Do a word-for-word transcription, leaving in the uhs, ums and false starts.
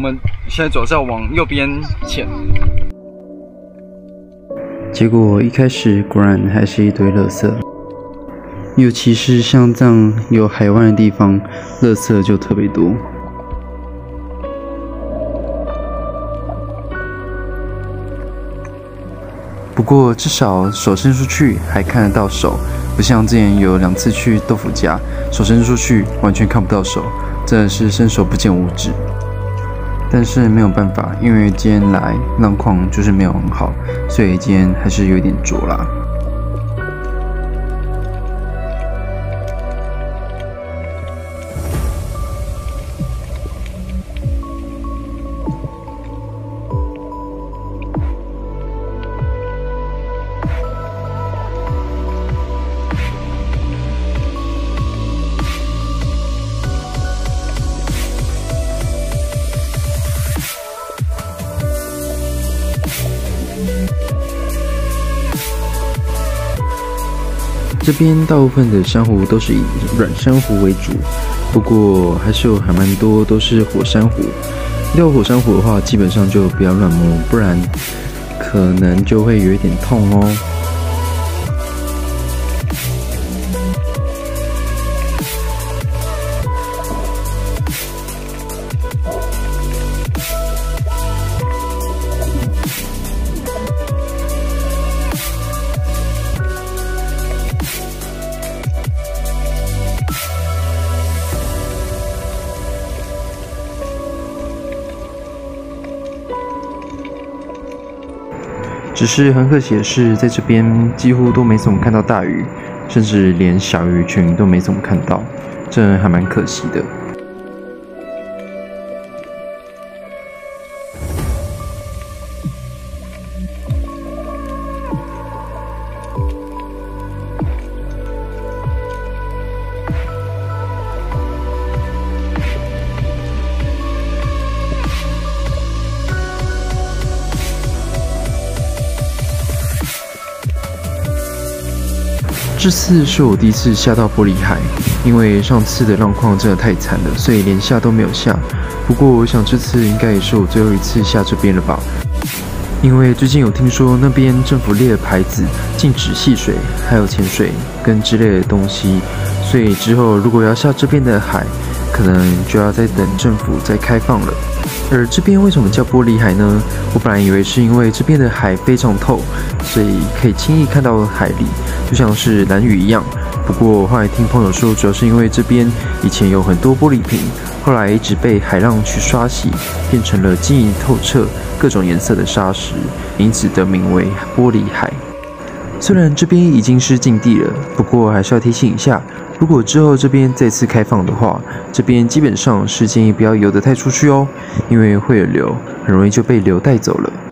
们现在走是要往右边前。 结果一开始果然还是一堆垃圾，尤其是像这样有海湾的地方，垃圾就特别多。不过至少手伸出去还看得到手，不像之前有两次去豆腐家，手伸出去完全看不到手，真的是伸手不见五指。但是没有办法，因为今天来浪况就是没有很好，所以今天还是有点浊啦。这边大部分的珊瑚都是以软珊瑚为主，不过还是有还蛮多都是火珊瑚。遇到火珊瑚的话，基本上就不要乱摸，不然可能就会有一点痛哦。只是很可惜的是，在这边几乎都没怎么看到大鱼，甚至连小鱼群都没怎么看到，这还蛮可惜的。这次是我第一次下到玻璃海，因为上次的浪况真的太惨了，所以连下都没有下。不过我想这次应该也是我最后一次下这边了吧，因为最近有听说那边政府列了牌子，禁止戏水，还有潜水跟之类的东西，所以之后如果要下这边的海，可能就要再等政府再开放了。而这边为什么叫玻璃海呢？我本来以为是因为这边的海非常透，所以可以轻易看到海里，就像是蓝屿一样。不过后来听朋友说，主要是因为这边以前有很多玻璃瓶，后来一直被海浪去刷洗，变成了晶莹透彻、各种颜色的砂石，因此得名为玻璃海。虽然这边已经是禁地了，不过还是要提醒一下，如果之后这边再次开放的话，这边基本上是建议不要游得太出去哦，因为会有流，很容易就被流带走了。